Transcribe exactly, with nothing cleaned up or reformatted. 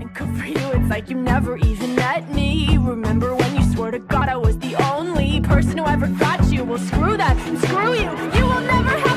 Good for you, it's like you never even met me. Remember when you swore to God I was the only person who ever got you? Well, screw that, screw you, you will never have